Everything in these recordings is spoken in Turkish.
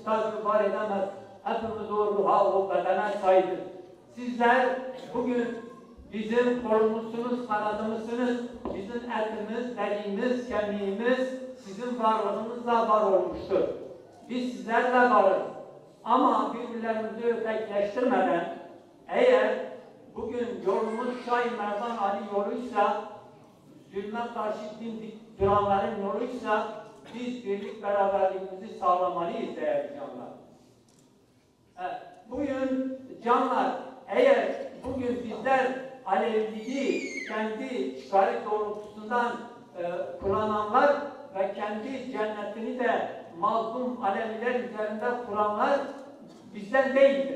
tasvip var edemez. Hepimiz o ruha, o bedene sahiptir. Sizler bugün bizim kolumuzsunuz, kanadımızsınız. Bizim etimiz, deriğimiz, kemiğimiz sizin varlığınızla var olmuştur. Biz sizlerle varız. Ama birbirlerimizi ötekleştirmeden, eğer bugün yolumuz Şah-ı Merdan Ali yoluysa, zulme karşı dimdik duranların yoluysa, biz birlik beraberliğimizi sağlamalıyız değerli canlar. Evet, bugün canlar, eğer bugün bizler Aleviliği kendi çıkarı doğrultusundan kullananlar ve kendi cennetini de mazlum Aleviler üzerinde kuranlar bizden değildir.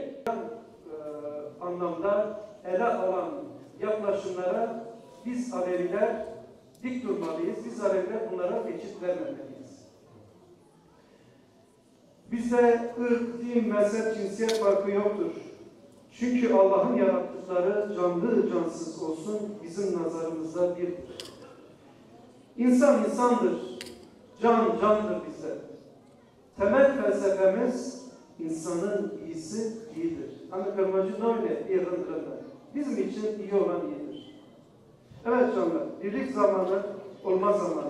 Anlamda ele alan yaklaşımlara biz Aleviler dik durmalıyız. Biz Aleviler bunlara geçit vermemeliyiz. Bizde ırk, din, mezhep, cinsiyet farkı yoktur. Çünkü Allah'ın yarattıkları canlı cansız olsun bizim nazarımızda birdir. İnsan insandır, can candır bizde. Temel felsefemiz insanın iyisi iyidir. Hani kırmacı böyle yerindirilir. Bizim için iyi olan iyidir. Evet canlar, birlik zamanı olma zamanı.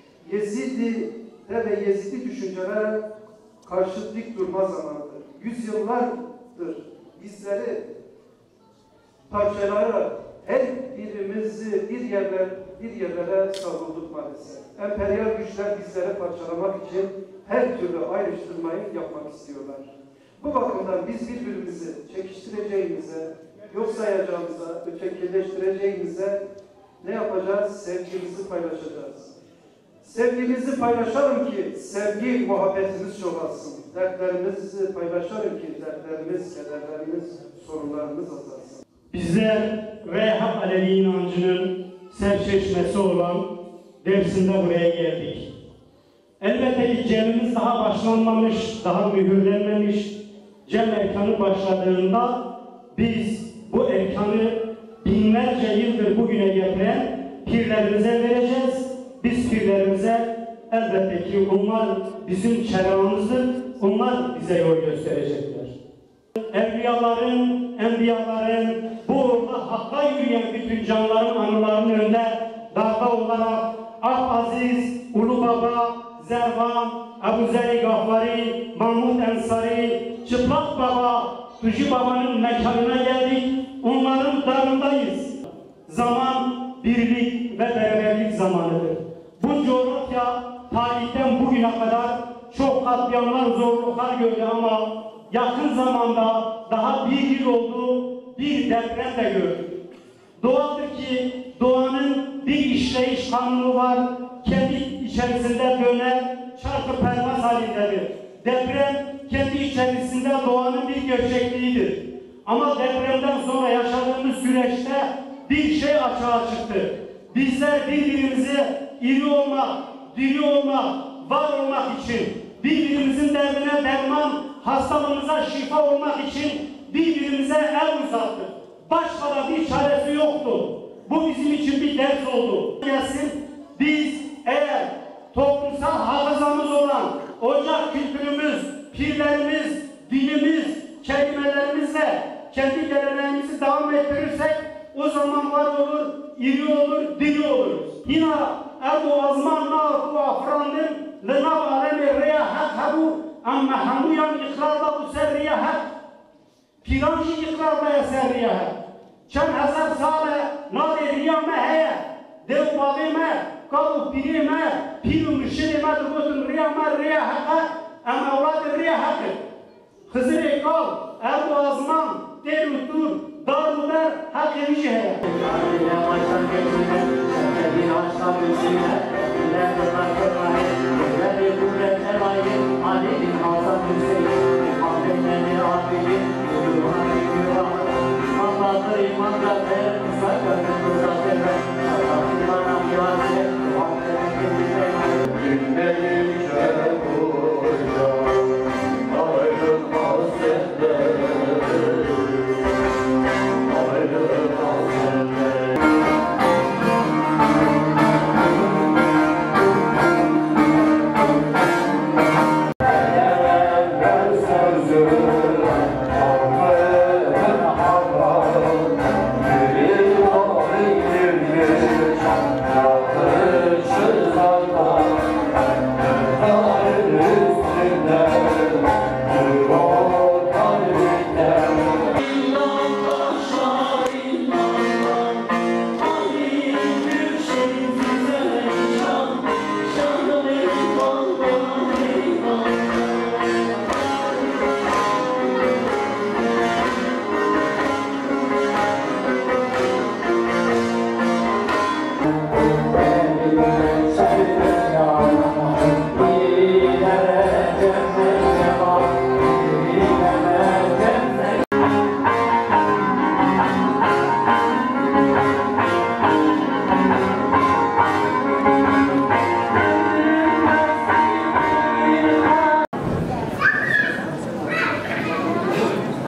Yezidi'de ve Yezidi düşüncelere karşı dik durma zamanıdır. Yüzyıllardır bizleri parçalayarak her birimizi bir yerlere savrulduk maalesef. Emperyal güçler bizleri parçalamak için her türlü ayrıştırmayı yapmak istiyorlar. Bu bakımdan biz birbirimizi çekiştireceğimize, yok sayacağımıza, ötekileştireceğimize ne yapacağız? Sevgimizi paylaşacağız. Sevgimizi paylaşalım ki sevgi, muhabbetimiz çoğalsın. Dertlerimizi paylaşalım ki dertlerimiz, kederlerimiz, sorunlarımız azalsın. Bizler Reyhan Alevi inancının serçeşmesi olan Dersim'de buraya geldik. Elbette ki cemimiz daha başlanmamış, daha mühürlenmemiş. Cem erkanı başladığında biz bu erkanı binlerce yıldır bugüne getiren pirlerimize vereceğiz. Biz pirlerimize elbette ki onlar bizim çerağımızdır. Onlar bize yol gösterecekler. Evliyaların, enbiyaların, bu uğurda hakka yürüyen bütün canların anılarının önünde darbe olarak Aziz, Ulu Baba, Zervan, Ebu Zer-i Gafari, Mahmud Ensari, Çıplak Baba, Tuji Baba'nın mekanına geldik. Onların darındayız. Zaman birlik ve beraberlik zamanıdır. Bu coğrafya tarihten bugüne kadar çok katliamlar, zorluklar gördü ama yakın zamanda daha bir yıl oldu, bir deprem de gördük. Doğaldır ki doğanın bir işleyiş kanunu var, kendi içerisinde döner, çarkı pervaz halindedir. Deprem kendi içerisinde doğanın bir gerçekliğidir. Ama depremden sonra yaşadığımız süreçte bir şey açığa çıktı. Bizler birbirimizi iri olmak, diri olmak, var olmak için, birbirimizin derdine derman, hastalığımıza şifa olmak için birbirimize el uzattık. Başka da bir çaresi yoktu. Bu bizim için bir ders oldu. Gelsin, biz eğer toplumsal hafızamız olan ocak kültürümüz, pirlerimiz, dinimiz, kelimelerimizle kendi geleneğimizi devam ettirirsek o zaman var olur, iri olur, diri oluruz. Yine Ebu Azman Nâhu Afrand'ın Lınab alemi riyahat habu ama hamuyan ikrarda bu ser riyahat piranji ikrarda ya ser riyahat çend hazar sale nâde riyame heye dev babime kavu pirime piru müşirime dugutun riyame riyahata ama evladı riyahatı Hızır-ı Kal Ebu Azman derutur darüber hak-ı heye yüzüm